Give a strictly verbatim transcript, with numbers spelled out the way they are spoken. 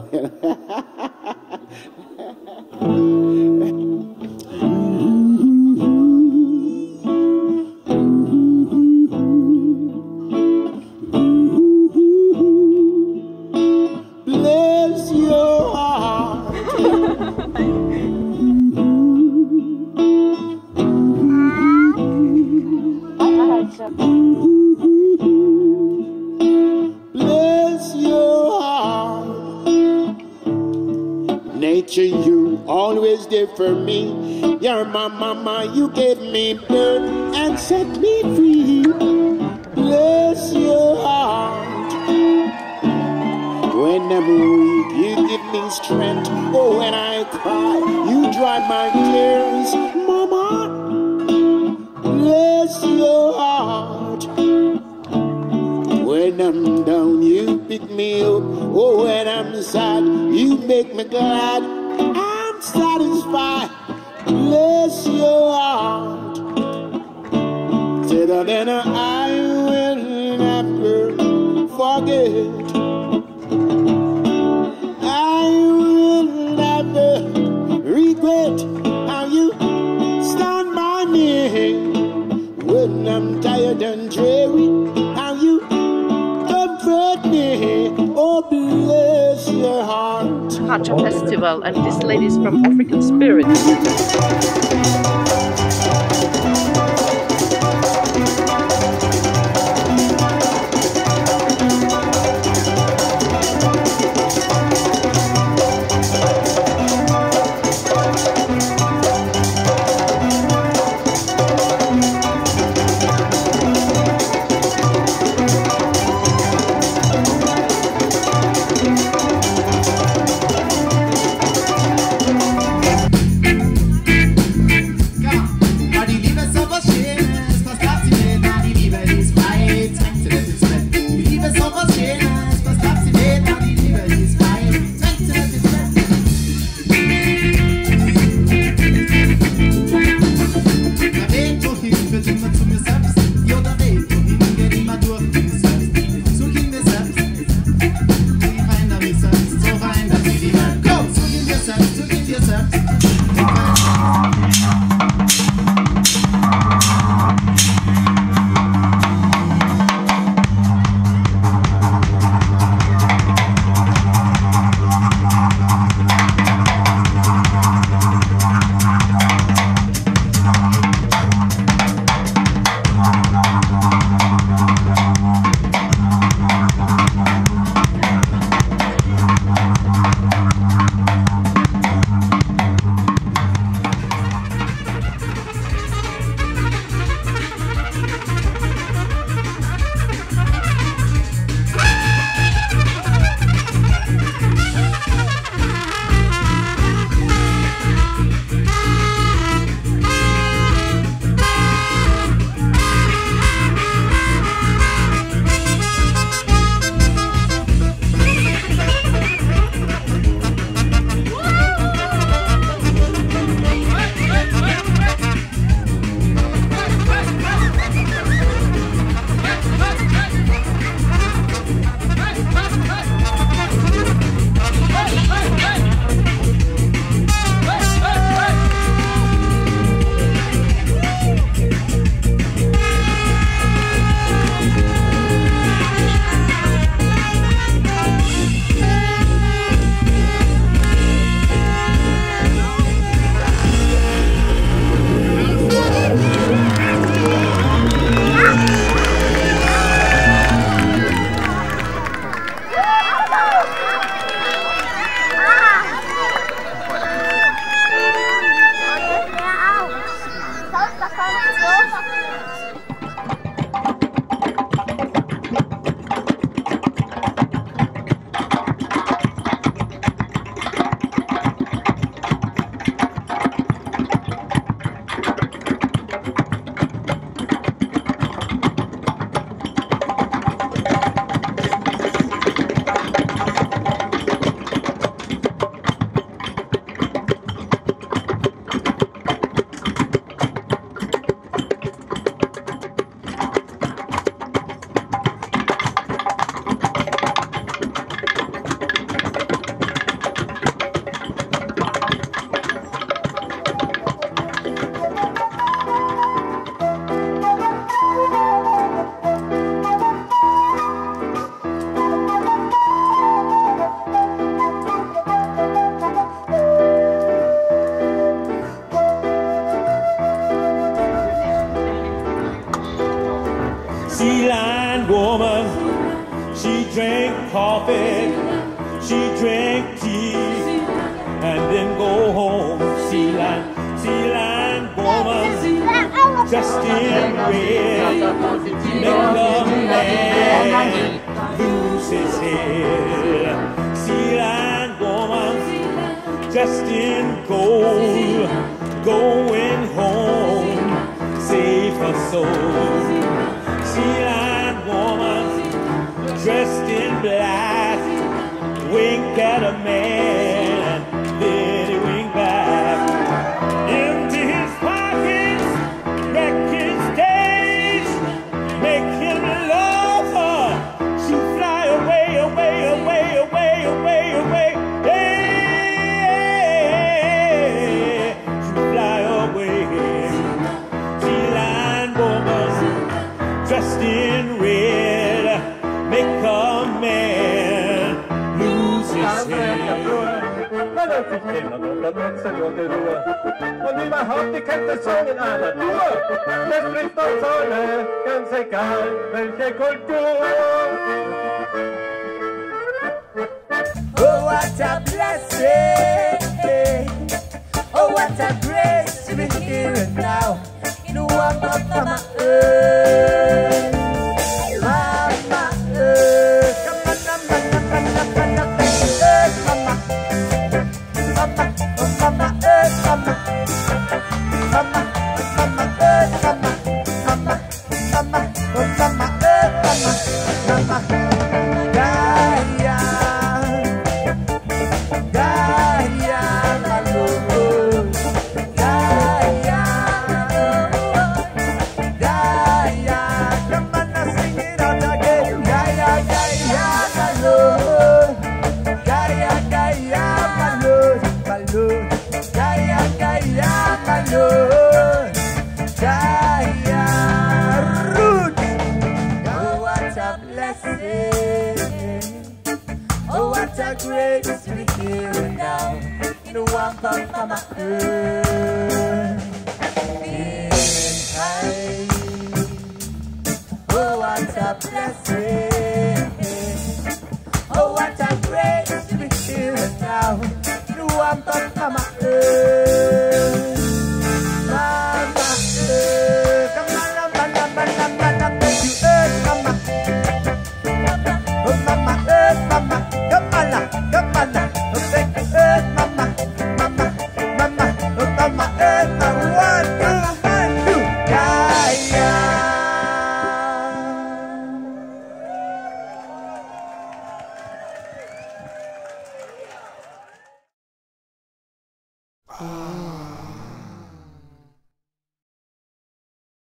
Bless your heart. Bless your heart. Nature, you always there for me. You're my mama, you gave me birth and set me free. Bless your heart. When I'm weak, you give me strength. Oh, when I cry, you dry my tears. Mama, bless your heart. When I'm down, you pick me up. Oh, when I'm sad, you make me glad. I'm satisfied. Bless your heart. Say that then I will never forget. I will never regret how you stand by me when I'm tired and dreary. How you comfort me. Oh, bless your heart. Hacha Festival, and this lady is from African Spirit. drink tea, and then go home. Sea lion, sea lion woman, dressed in red, make a man lose his head. Sea lion woman, dressed in gold, going home, save her soul. Sea lion woman, dressed in black, wink at a man, then he wink back. Empty his pockets, wreck his stage, make him love her. She fly away, away, away, away, away, away. Hey, she fly away. Sea lion woman, dressed in red, make a man lose his head. Man hat sich kennen und dann nutzt er die Ruhe. Und überhaupt, die kennt das Singen einer Tour. Das trifft uns alle, ganz egal welche Kultur. Oh, what a blessing. Oh, what a grace to be here and now. In the warmth of Mama Earth. Mama Earth. Come on, come on, come on, come on, come on, Earth, Mama. Mama, oh, Mama Earth, Mama. Mama, Mama Earth, Mama. Mama, Mama, oh, Mama Earth, Mama. Mama, Gaia. Gaia, my Lord. Gaia. Gaia, come on and sing it out again. Gaia, Gaia, my Lord. Gaia, Gaia, my Lord, my Lord. Gaia, Gaia, my Lord. Gaia, root. Oh, what a blessing. Oh, what a grace to be here and now. In the warmth of Mama Earth. Feeling high. Oh, what a blessing. Oh, what a grace to be here and now. In the warmth of Mama Earth. Mama Earth. Come on, Mama, Mama, Mama, Mama, you Earth, Mama. Oh, Mama Earth, Mama. Come on, come on. Oh, thank you, Earth, Mama. Mama, Mama, oh, Mama Earth, Mama. One, two, one, two. Gaia. Ah.